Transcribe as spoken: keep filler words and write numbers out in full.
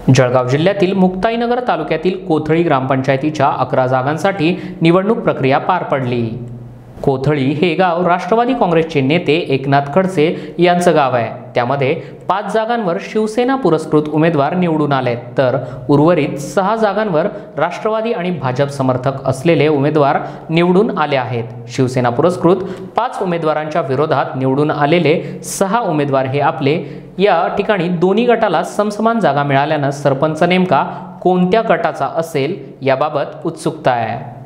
जळगाव जिल्ह्यातील मुक्ताईनगर तालुक्यातील कोथळी ग्रामपंचायतीच्या अकरा जागांसाठी निवडणूक प्रक्रिया पार पडली। कोथळी हे गाव राष्ट्रवादी काँग्रेसचे नेते एकनाथ खडसे यांचं गाव आहे। त्यामध्ये पाच जागांवर शिवसेना पुरस्कृत उमेदवार निवडून आले, तर उर्वरित सहा जागांवर राष्ट्रवादी आणि भाजप समर्थक असलेले उमेदवार निवडून आले आहेत। शिवसेना पुरस्कृत पाच उमेदवारांच्या विरोधात निवडून आलेले सहा उमेदवार हे आपले या ठिकाणी दोन्ही गटाला समसमान जागा मिळाल्याने सरपंच नेमका कोणत्या गटाचा असेल याबाबत उत्सुकता आहे।